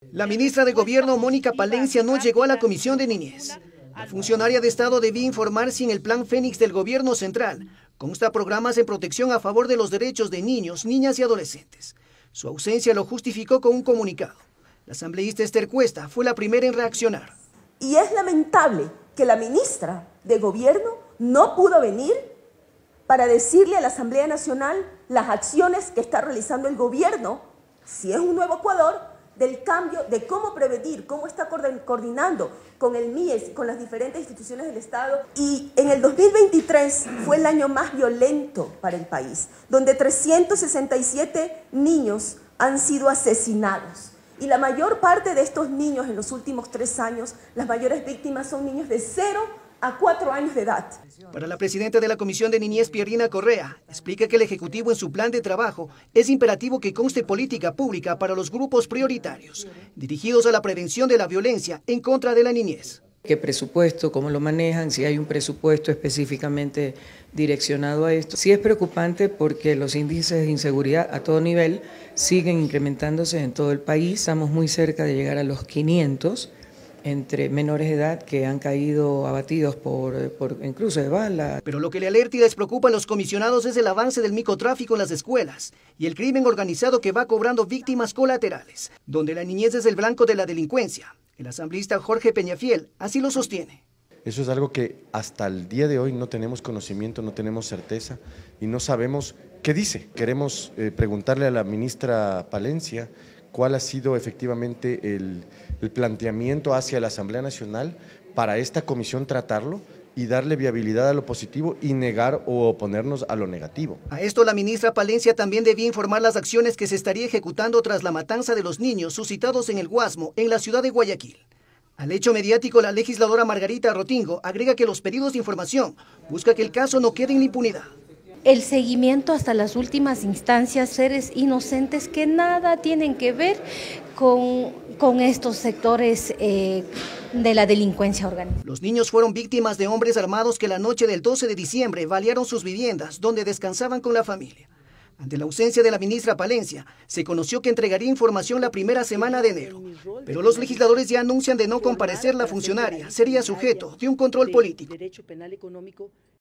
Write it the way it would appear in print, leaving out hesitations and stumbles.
La ministra de Gobierno, Mónica Palencia, no llegó a la Comisión de Niñez. La funcionaria de Estado debía informar si en el Plan Fénix del Gobierno Central consta programas en protección a favor de los derechos de niños, niñas y adolescentes. Su ausencia lo justificó con un comunicado. La asambleísta Esther Cuesta fue la primera en reaccionar. Y es lamentable que la ministra de Gobierno no pudo venir para decirle a la Asamblea Nacional las acciones que está realizando el gobierno, si es un nuevo Ecuador, del cambio, de cómo prevenir, cómo está coordinando con el MIES, con las diferentes instituciones del Estado. Y en el 2023 fue el año más violento para el país, donde 367 niños han sido asesinados. Y la mayor parte de estos niños en los últimos 3 años, las mayores víctimas son niños de 0 a 4 años de edad. Para la presidenta de la Comisión de Niñez, Pierrina Correa, explica que el Ejecutivo en su plan de trabajo es imperativo que conste política pública para los grupos prioritarios, dirigidos a la prevención de la violencia en contra de la niñez. ¿Qué presupuesto? ¿Cómo lo manejan? Si hay un presupuesto específicamente direccionado a esto. Sí es preocupante porque los índices de inseguridad a todo nivel siguen incrementándose en todo el país. Estamos muy cerca de llegar a los 500 entre menores de edad que han caído abatidos por incluso de bala. Pero lo que le alerta y les preocupa a los comisionados es el avance del microtráfico en las escuelas y el crimen organizado que va cobrando víctimas colaterales, donde la niñez es el blanco de la delincuencia. El asambleísta Jorge Peñafiel así lo sostiene. Eso es algo que hasta el día de hoy no tenemos conocimiento, no tenemos certeza y no sabemos qué dice. Queremos preguntarle a la ministra Palencia cuál ha sido efectivamente el planteamiento hacia la Asamblea Nacional para esta comisión tratarlo y darle viabilidad a lo positivo y negar o oponernos a lo negativo. A esto la ministra Palencia también debía informar las acciones que se estaría ejecutando tras la matanza de los niños suscitados en el Guasmo, en la ciudad de Guayaquil. Al hecho mediático, la legisladora Margarita Rotingo agrega que los pedidos de información busca que el caso no quede en la impunidad. El seguimiento hasta las últimas instancias, seres inocentes que nada tienen que ver con estos sectores de la delincuencia organizada. Los niños fueron víctimas de hombres armados que la noche del 12 de diciembre balearon sus viviendas donde descansaban con la familia. Ante la ausencia de la ministra Palencia, se conoció que entregaría información la primera semana de enero. Pero los legisladores ya anuncian de no comparecer la funcionaria, sería sujeto de un control político.